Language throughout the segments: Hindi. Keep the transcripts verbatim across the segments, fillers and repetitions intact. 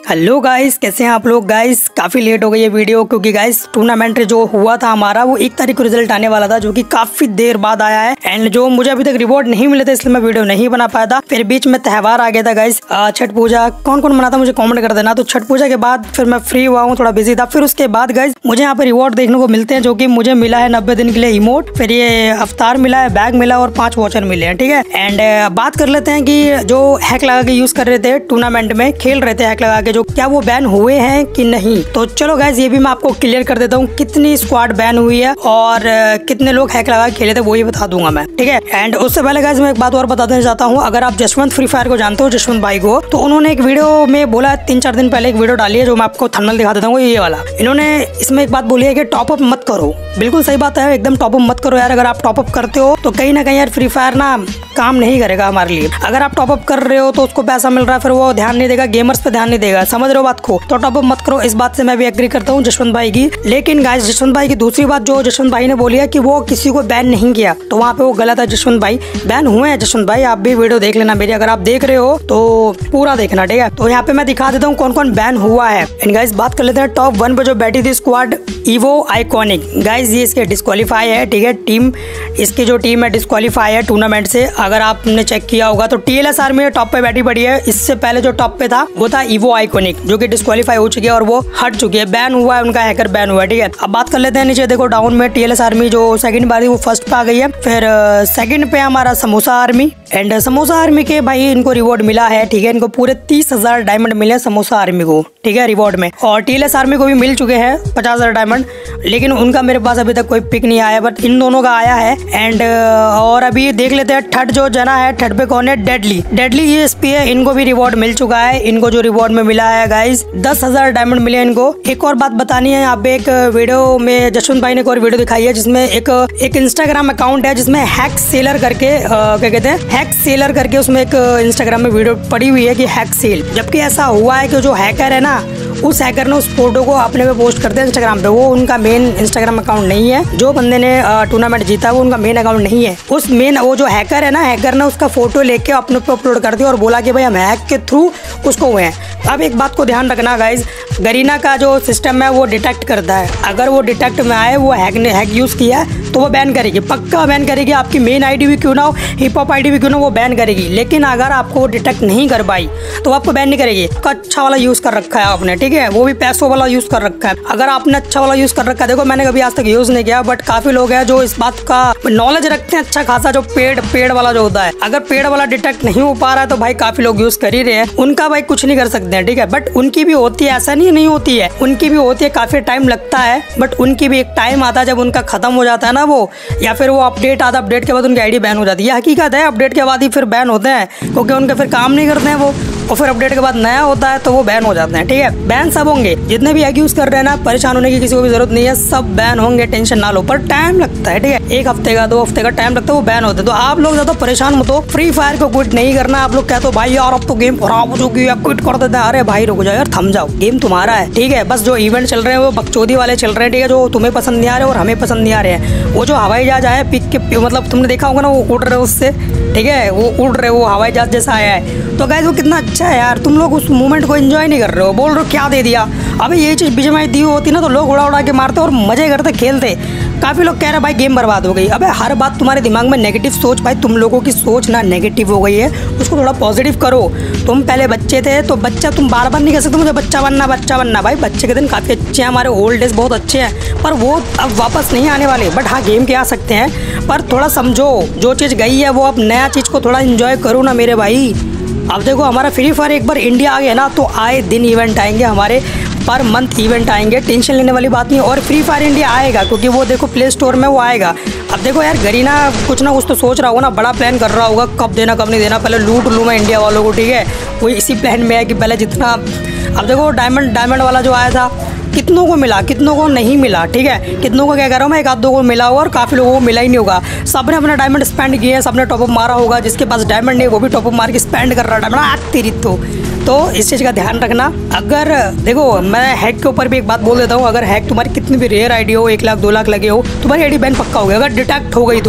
हेलो गाइस, कैसे हैं आप लोग। गाइस काफ़ी लेट हो गई है वीडियो, क्योंकि गाइस टूर्नामेंट जो हुआ था हमारा वो एक तारीख को रिजल्ट आने वाला था, जो कि काफ़ी देर बाद आया है। एंड जो मुझे अभी तक रिवॉर्ड नहीं मिले थे, इसलिए मैं वीडियो नहीं बना पाया था। फिर बीच में त्यौहार आ गया था गाइस, छठ पूजा। कौन कौन मनाता मुझे कॉमेंट कर देना। तो छठ पूजा के बाद फिर मैं फ्री हुआ हूँ, थोड़ा बिजी था। फिर उसके बाद गाइस मुझे यहाँ पे रिवॉर्ड देखने को मिलते हैं, जो कि मुझे मिला है नब्बे दिन के लिए इमोट, फिर ये अवतार मिला है, बैग मिला और पांच वॉचर मिले हैं। ठीक है, एंड बात कर लेते हैं कि जो हैक लगा के यूज कर रहे थे टूर्नामेंट में, खेल रहे थे हैक लगा के, जो क्या वो बैन हुए हैं कि नहीं। तो चलो गाइस ये भी मैं आपको क्लियर कर देता हूँ, कितनी स्क्वाड बैन हुई है और कितने लोग हैक लगा के खेले थे वो ही बता दूंगा मैं। ठीक है, एंड उससे पहले गाइस मैं एक बात और बता देना चाहता हूँ। अगर आप जसवंत फ्री फायर को जानते हो, जसवंत भाई को, तो उन्होंने एक वीडियो में बोला, तीन चार दिन पहले एक वीडियो डाली है, जो मैं आपको थंबनेल दिखा देता हूँ, ये वाला। इन्होंने इसमें एक बात बोली है कि टॉप अप मत करो। बिल्कुल सही बात है, एकदम टॉप अप मत करो यार। अगर आप टॉप अप करते हो तो कहीं ना कहीं यार फ्री फायर ना काम नहीं करेगा हमारे लिए। अगर आप टॉप अप कर रहे हो तो उसको पैसा मिल रहा है, फिर वो ध्यान नहीं देगा, गेमर्स पे ध्यान नहीं देगा। समझ रहे हो बात को। तो टॉप अप मत करो, इस बात से मैं भी एग्री करता हूँ जसवंत भाई की। लेकिन गाइस जसवंत भाई की दूसरी बात जो जसवंत भाई ने बोली है कि वो किसी को बैन नहीं किया, तो वहाँ पे वो गलत है। जसवंत भाई बैन हुए हैं। जसवंत भाई आप भी वीडियो देख लेना मेरी, अगर आप देख रहे हो तो पूरा देखना। ठीक है, तो यहाँ पे मैं दिखा देता हूँ कौन कौन बैन हुआ है। एंड गाइस बात कर लेते हैं टॉप वन पे जो बैठी थी स्क्वाड, इवो आइकॉनिक। गाइस ये इसके डिस्क्वालीफाई है। ठीक है, टीम इसकी जो टीम है डिस्क्वालीफाई है टूर्नामेंट से। अगर आपने चेक किया होगा तो टीएलएस आर्मी टॉप पे बैठी पड़ी है। इससे पहले जो टॉप पे था वो था इवो आइकॉनिक, जो कि डिस्क्वालीफाई हो चुकी है और वो हट चुकी है, बैन हुआ है, उनका हैकर बैन हुआ है। ठीक है, अब बात कर लेते हैं नीचे। देखो डाउन में टीएलएस आर्मी जो सेकंड बार वो फर्स्ट पे आ गई है। फिर सेकंड पे हमारा samosa army. And samosa army के भाई इनको रिवॉर्ड मिला है। ठीक है, इनको पूरे तीस हजार डायमंड मिले हैं समोसा आर्मी को। ठीक है, रिवॉर्ड में। और टीएलएस आर्मी को भी मिल चुके हैं पचास हजार डायमंड, लेकिन उनका मेरे पास अभी तक कोई पिक नहीं आया, बट इन दोनों का आया है। एंड और अभी देख लेते हैं थर्ड जो जना है, थर्ड पे कौन है, डेडली। डेडली ईएसपी है, इनको भी रिवॉर्ड मिल चुका है। इनको जो रिवॉर्ड में मिला है गाइस दस हजार डायमंड मिले इनको। एक और बात बतानी है, यहाँ पे एक वीडियो में जसवंत भाई ने एक और वीडियो दिखाई है, जिसमें एक एक इंस्टाग्राम अकाउंट है जिसमें हैक सेलर करके क्या कहते हैं, हैक सेलर करके उसमें एक इंस्टाग्राम में वीडियो पड़ी हुई है कि हैक सेल। जबकि ऐसा हुआ है कि जो हैकर है ना, उस हैकर ने उस फोटो को अपने पे पोस्ट कर दिया इंस्टाग्राम पे। वो उनका मेन इंस्टाग्राम अकाउंट नहीं है। जो बंदे ने टूर्नामेंट जीता वो उनका मेन अकाउंट नहीं है। उस मेन वो जो हैकर है ना, हैकर ने उसका फोटो लेके अपने पे अपलोड कर दिया और बोला कि भाई हम हैक के थ्रू उसको हुए हैं। अब एक बात को ध्यान रखना गाइज, गरीना का जो सिस्टम है वो डिटेक्ट करता है। अगर वो डिटेक्ट में आए वो हैक ने हैक यूज किया तो वो बैन करेगी, पक्का बैन करेगी। आपकी मेन आईडी भी क्यों ना हो, हिप हॉप आईडी भी क्यों ना हो, वो बैन करेगी। लेकिन अगर आपको डिटेक्ट नहीं कर पाई तो आपको बैन नहीं करेगी। तो अच्छा वाला यूज कर रखा है आपने, ठीक है, वो भी पैसों वाला यूज कर रखा है। अगर आपने अच्छा वाला यूज कर रखा है, देखो मैंने कभी आज तक यूज नहीं किया, बट काफी लोग हैं जो इस बात का नॉलेज रखते हैं अच्छा खासा, जो पेड पेड वाला जो होता है। अगर पेड वाला डिटेक्ट नहीं हो पा रहा है तो भाई काफी लोग यूज कर ही रहे हैं, उनका भाई कुछ नहीं कर सकते हैं। ठीक है, बट उनकी भी होती है, ऐसा नहीं नहीं होती है, उनकी भी होती है, काफी टाइम लगता है, बट उनकी भी एक टाइम आता है जब उनका खत्म हो जाता है ना वो, या फिर वो अपडेट आता है, अपडेट के बाद उनकी आईडी बैन हो जाती है। हकीकत है, अपडेट के बाद ही फिर बैन होते हैं, क्योंकि उनके फिर काम नहीं करते हैं वो, और फिर अपडेट के बाद नया होता है तो वो बैन हो जाते हैं। ठीक है, बैन सब होंगे, जितने भी हैक यूज कर रहे हैं ना, परेशान होने की किसी को भी जरूरत नहीं है, सब बैन होंगे, टेंशन ना लो। पर टाइम लगता है, ठीक है, एक हफ्ते का दो हफ्ते का टाइम लगता है, वो बैन होते हैं। तो आप लोग ज्यादा परेशान मत हो, फ्री फायर को क्विट नहीं करना। आप लोग कहते हो भाई यार अब तो गेम खराब हो चुकी है, क्विट कर देते हैं। अरे भाई रुक जाओ यार, थम जाओ, गेम तुम्हारा है। ठीक है, बस जो इवेंट चल रहे हैं वो बकचोदी वाले चल रहे हैं। ठीक है, जो तुम्हें पसंद नहीं आ रहे और हमें पसंद नहीं आ रहे हैं। वो जो हवाई जहाज आया पिक के, मतलब तुमने देखा होगा ना, वो उड़ रहे उससे, ठीक है, वो उड़ रहे, वो हवाई जहाज जैसा आया है। तो गाइस वो कितना अच्छा है यार, तुम लोग उस मोमेंट को एंजॉय नहीं कर रहे हो, बोल रहे हो क्या दे दिया। अबे ये चीज़ बीच में दी होती ना तो लोग उड़ा उड़ा के मारते और मजे करते खेलते। काफ़ी लोग कह रहे भाई गेम बर्बाद हो गई। अबे हर बात तुम्हारे दिमाग में नेगेटिव सोच, भाई तुम लोगों की सोच ना नेगेटिव हो गई है, उसको थोड़ा पॉजिटिव करो। तुम पहले बच्चे थे तो बच्चा तुम बार बार नहीं कह सकते मुझे बच्चा बनना बच्चा बनना। भाई बच्चे के दिन काफ़ी अच्छे हैं, हमारे ओल्ड डेज बहुत अच्छे हैं, पर वो अब वापस नहीं आने वाले। बट हाँ गेम के आ सकते हैं, पर थोड़ा समझो, जो चीज़ गई है वो अब नया चीज़ को थोड़ा इंजॉय करो ना मेरे भाई। अब देखो हमारा फ्री फायर एक बार इंडिया आ गया ना तो आए दिन इवेंट आएंगे हमारे, पर मंथ इवेंट आएंगे, टेंशन लेने वाली बात नहीं। और फ्री फायर इंडिया आएगा क्योंकि वो देखो प्ले स्टोर में वो आएगा। अब देखो यार गरीना कुछ ना कुछ तो सोच रहा होगा ना, बड़ा प्लान कर रहा होगा, कब देना कब नहीं देना, पहले लूट लूँ मैं इंडिया वालों को। ठीक है, वो इसी प्लान में है कि पहले जितना, अब देखो डायमंड डायमंड वाला जो आया था कितनों को मिला, कितनों को नहीं मिला। ठीक है, कितनों को क्या कह रहा हूँ मैं, एक आध दो को मिला होगा और काफ़ी लोगों को मिला ही नहीं होगा। सबने अपना डायमंड स्पेंड किए हैं, सबने टॉपअप मारा होगा। जिसके पास डायमंड नहीं वो भी टॉपअप मार के स्पेंड कर रहा है डायमंड, आग तेरी तो तो इस चीज़ का ध्यान रखना। अगर देखो मैं हैक के ऊपर भी एक बात बोल देता हूँ, अगर हैक तुम्हारी कितनी भी रेयर आईडी हो, एक लाख दो लाख लगे हो, तुम्हारी आईडी बैन पक्का हो गया। अगर डिटेक्ट हो गई तो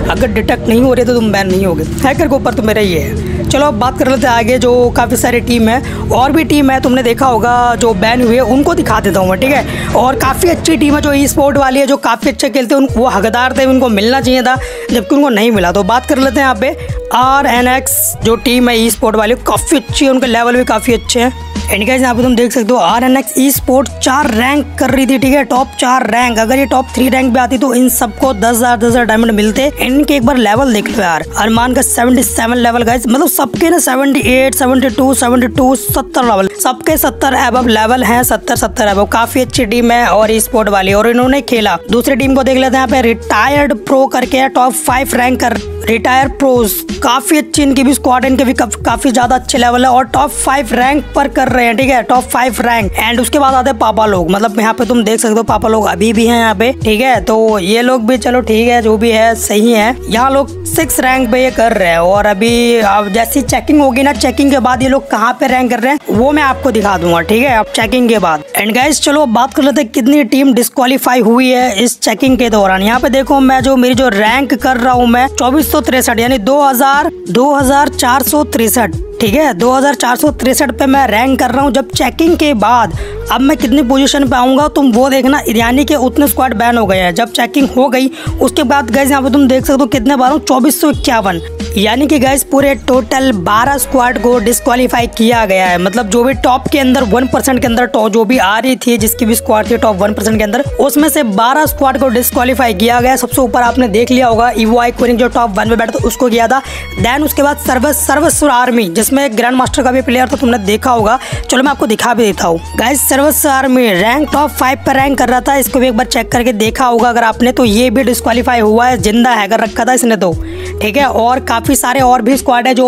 अगर डिटेक्ट नहीं हो रही तो तुम बैन नहीं होगे। हैकर के ऊपर तो मेरा ये है। चलो अब बात कर लेते हैं आगे, जो काफ़ी सारी टीम है और भी टीम है तुमने देखा होगा जो बैन हुए, उनको दिखा देता हूँ मैं, ठीक है। और काफ़ी अच्छी टीम है जो ई स्पोर्ट वाली है, जो काफ़ी अच्छे खेलते हैं, वो हकदार थे, उनको मिलना चाहिए था, जबकि उनको नहीं मिला। तो बात कर लेते हैं यहाँ पे आर एन एक्स जो टीम है ई स्पोर्ट वाली, काफ़ी अच्छी है, उनके लेवल भी काफ़ी अच्छे हैं। एंड गाइस यहाँ पे तुम देख सकते हो R N X esport चार रैंक कर रही थी, ठीक है, टॉप चार रैंक। अगर ये टॉप थ्री रैंक पे आती तो इन सबको दस हजार दस हजार डायमंड मिलते। इनके एक बार लेवल देख लो यार, अरमान का सेवेंटी सेवन लेवल गाइस, मतलब सबके ना seventy eight, seventy two, seventy two, सत्तर लेवल, सबके सत्तर एबव लेवल है, सत्तर सत्तर एबव। काफी अच्छी टीम है और ई स्पोर्ट वाली, और इन्होंने खेला। दूसरी टीम को देख लेते हैं यहाँ पे, रिटायर्ड प्रो करके टॉप फाइव रैंक कर, रिटायर प्रोस, काफी अच्छी इनकी भी स्क्वाड, इनके भी काफी ज्यादा अच्छे लेवल है और टॉप फाइव रैंक पर कर रहे हैं, ठीक है, टॉप फाइव रैंक। एंड उसके बाद आते हैं पापा लोग, मतलब यहाँ पे तुम देख सकते हो पापा लोग अभी भी हैं यहाँ पे, ठीक है। तो ये लोग भी चलो ठीक है, जो भी है सही है। यहाँ लोग सिक्स रैंक पे ये कर रहे हैं, और अभी अब जैसी चेकिंग होगी ना, चेकिंग के बाद ये लोग कहाँ पे रैंक कर रहे हैं वो मैं आपको दिखा दूंगा, ठीक है, अब चेकिंग के बाद। एंड गाइस चलो अब बात कर लेते हैं कितनी टीम डिस्क्वालीफाई हुई है इस चेकिंग के दौरान। यहाँ पे देखो मैं जो मेरी जो रैंक कर रहा हूँ मैं चौबीस सौ तिरसठ, यानी दो हजार दो हजार चार सौ तिरसठ, ठीक है, दो हजार चार सौ तिरसठ पे मैं रैंक कर रहा हूँ। जब चेकिंग के बाद अब मैं कितनी पोजीशन पे आऊंगा तुम वो देखना, यानी कि उतने स्क्वाड बैन हो गए हैं। जब चेकिंग हो गई उसके बाद गाइस यहाँ पे तुम देख सकते हो कितने बार हूँ, चौबीस सौ इक्यावन, यानी कि गाइस पूरे टोटल बारह स्क्वाड को डिस्क्वालीफाई किया गया है। मतलब जो भी टॉप के अंदर वन परसेंट के अंदर टॉप जो भी आ रही थी, जिसकी भी स्क्वाड थी टॉप वन परसेंट के अंदर, उसमें से बारह स्क्वाड को डिस्क्वालीफाई किया गया। सबसे ऊपर आपने देख लिया होगा इवो आइकॉनिक जो टॉप वन में बैठा था उसको किया था। देन उसके बाद सर्वस सर्वस्व आर्मी जिसमें ग्रैंड मास्टर का भी प्लेयर था, तुमने देखा होगा। चलो मैं आपको दिखा भी देता हूँ guys, Sarvasva army rank top five पर रैंक कर रहा था, इसको भी एक बार चेक करके देखा होगा अगर आपने, तो ये भी डिस्क्वालीफाई हुआ है, जिंदा हैकर रखा था इसने तो, ठीक है। और काफी सारे और भी स्क्वाड है जो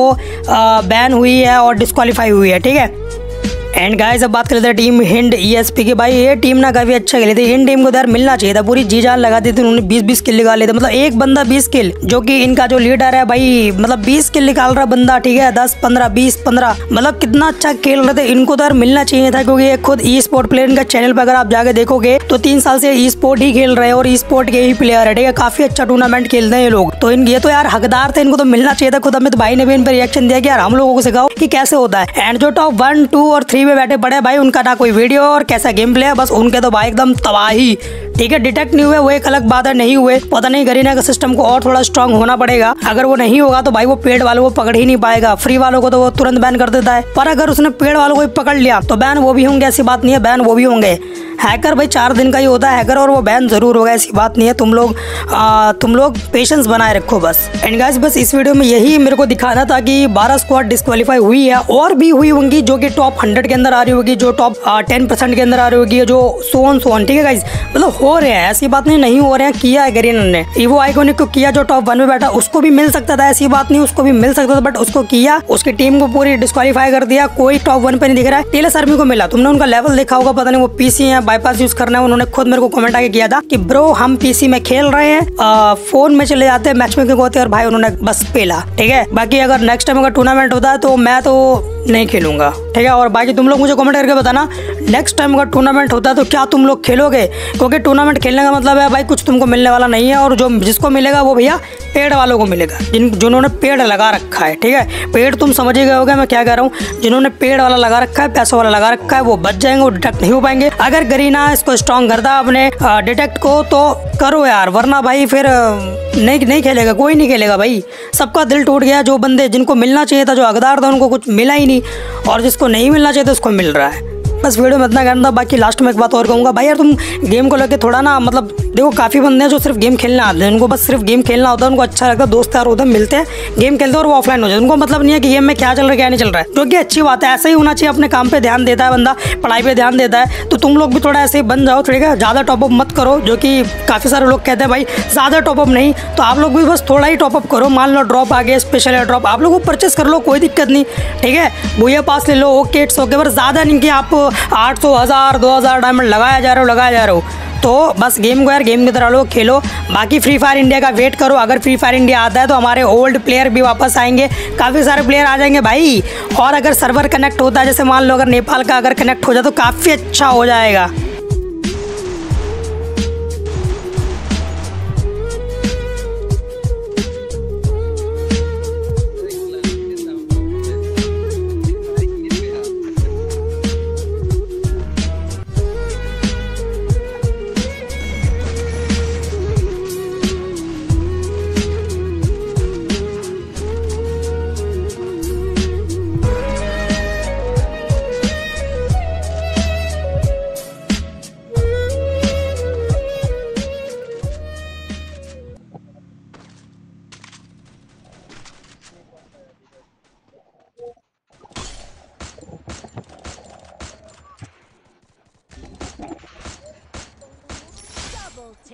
बैन हुई है और डिस्क्वालीफाई हुई है, ठीक है। एंड गाइस अब बात कर लेते हैं टीम हिंड ईएसपी की। भाई ये टीम ना काफी अच्छा खेली थी, इन टीम को यार मिलना चाहिए था, पूरी जी जान लगा दी थी उन्होंने, बीस बीस किल निकाल लेते, मतलब एक बंदा बीस किल, जो कि इनका जो लीडर है भाई मतलब बीस किल निकाल रहा बंदा, ठीक है, दस पंद्रह बीस पंद्रह, मतलब कितना अच्छा खेल रहे थे। इनको तो यार मिलना चाहिए था, क्योंकि ये खुद ई स्पोर्ट प्लेयर, इनका चैनल पर अगर आप जाके देखोगे तो तीन साल से ई स्पोर्ट ही खेल रहे हैं और ई स्पोर्ट के ही प्लेयर है, ठीक है, काफी अच्छा टूर्नामेंट खेलते हैं ये लोग। तो इन ये तो यार हकदार थे, इनको तो मिलना चाहिए था। खुद अमित भाई ने भी इन पर रिएक्शन दिया कि यार हम लोगों को सिखाओ कि कैसे होता है। एंड जो टॉप वन टू और थ्री में बैठे पड़े भाई, उनका ना कोई वीडियो और कैसा गेम प्ले है, बस उनके तो भाई एकदम तबाही, ठीक है। डिटेक्ट नहीं हुए वो एक अलग बात है, नहीं हुए, पता नहीं गरीना का सिस्टम को और थोड़ा स्ट्रांग होना पड़ेगा। अगर वो नहीं होगा तो भाई वो पेड वालों को पकड़ ही नहीं पाएगा, फ्री वालों को तो वो तुरंत बैन कर देता है, पर अगर उसने पेड वालों को पकड़ लिया तो बैन वो भी होंगे, ऐसी बात नहीं है, बैन वो भी होंगे। हैकर भाई चार दिन का ही होता है हैकर, और वो बैन जरूर होगा, ऐसी बात नहीं है। तुम लोग आ, तुम लोग पेशेंस बनाए रखो बस। एंड गाइस बस इस वीडियो में यही मेरे को दिखाना था कि बारह स्क्वाड डिस्क्वालीफाई हुई है, और भी हुई होंगी जो कि टॉप हंड्रेड के अंदर आ रही होगी, जो टॉप टेन परसेंट के अंदर आ रही होगी, जो सोन सोन, ठीक है गाइस, मतलब हो रहे हैं, ऐसी बात नहीं नहीं हो रहे हैं, किया है गरीना ने। इवो आइकॉनिक को किया जो टॉप वन में बैठा, उसको भी मिल सकता था, ऐसी बात नहीं, उसको भी मिल सकता था, बट उसको किया, उसकी टीम को पूरी डिस्क्वालीफाई कर दिया, कोई टॉप वन पे नहीं दिख रहा है। टेलस आर्मी को मिला, तुमने उनका लेवल देखा होगा, पता नहीं वो पीसी है, बाईपास यूज करना है, उन्होंने खुद मेरे को कमेंट आके किया था कि ब्रो हम पीसी में खेल रहे हैं, आ, फोन में चले जाते हैं, मैच मेकिंग होते हैं, और भाई उन्होंने बस पेला, ठीक है। बाकी अगर नेक्स्ट टाइम अगर टूर्नामेंट होता है तो मैं तो नहीं खेलूंगा, ठीक है। और बाकी तुम लोग मुझे कमेंट करके बताना नेक्स्ट टाइम अगर टूर्नामेंट होता है तो क्या तुम लोग खेलोगे, क्योंकि टूर्नामेंट खेलने का मतलब है भाई कुछ तुमको मिलने वाला नहीं है, और जो जिसको मिलेगा वो भैया पेड़ वालों को मिलेगा, जिन जिन्होंने पेड़ लगा रखा है, ठीक है। पेड़ तुम समझ ही गए होगे मैं क्या कह रहा हूँ, जिन्होंने पेड़ वाला लगा रखा है, पैसों वाला लगा रखा है, वो बच जाएंगे, वो डिटेक्ट नहीं हो पाएंगे। अगर गरीना इसको स्ट्रॉन्ग करता अपने डिटेक्ट को तो करो यार, वरना भाई फिर नहीं नहीं खेलेगा, कोई नहीं खेलेगा भाई। सबका दिल टूट गया, जो बंदे जिनको मिलना चाहिए था, जो हकदार था, उनको कुछ मिला ही नहीं, और जिसको नहीं मिलना चाहिए था उसको मिल रहा है। बस वीडियो में इतना करना था। बाकी लास्ट में एक बात और कहूँगा भाई, यार तुम गेम को लेके थोड़ा ना, मतलब देखो काफ़ी बंदे हैं जो सिर्फ गेम खेलना आते हैं, उनको बस सिर्फ गेम खेलना होता है, उनको अच्छा लगता है, दोस्त यार होते हैं, मिलते हैं, गेम खेलते हैं और वो ऑफलाइन हो जाए, उनको मतलब नहीं है कि गेम में क्या चल रहा है क्या नहीं चल रहा है, जो कि अच्छी बात है, ऐसा ही होना चाहिए। अपने काम पे ध्यान देता है बंदा, पढ़ाई पे ध्यान देता है, तो तुम लोग भी थोड़ा ऐसे ही बन जाओ, ठीक है। ज़्यादा टॉपअप मत करो, जो कि काफ़ी सारे लोग कहते हैं भाई ज़्यादा टॉपअप नहीं, तो आप लोग भी बस थोड़ा ही टॉपअप करो। मान लो ड्रॉप आ गया, स्पेशल ड्रॉप, आप लोग को परचेस कर लो, कोई दिक्कत नहीं, ठीक है। भूया पास ले लो, ओके इट्स ओके, पर ज़्यादा नहीं कि आप आठ सौ हज़ार दो हज़ार डायमंड लगाया जा रहे हो लगाया जा रहे हो। तो बस गेम को यार गेम की तरह लो, खेलो। बाकी फ्री फायर इंडिया का वेट करो, अगर फ्री फायर इंडिया आता है तो हमारे ओल्ड प्लेयर भी वापस आएंगे, काफ़ी सारे प्लेयर आ जाएंगे भाई। और अगर सर्वर कनेक्ट होता है, जैसे मान लो अगर नेपाल का अगर कनेक्ट हो जाए तो काफ़ी अच्छा हो जाएगा।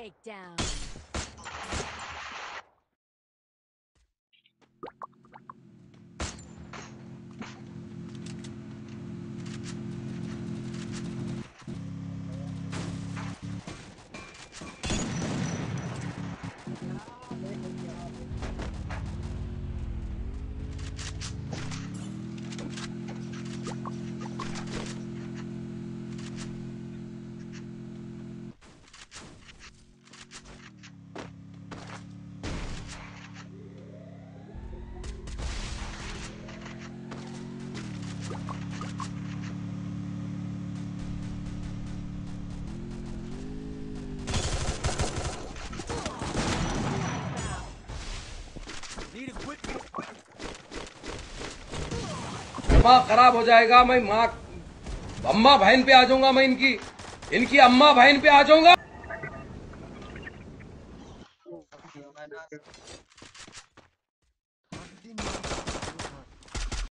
takedown. दिमाग खराब हो जाएगा। मैं माँ अम्मा बहन पे आ जाऊंगा। मैं इनकी इनकी अम्मा बहन पे आ जाऊंगा।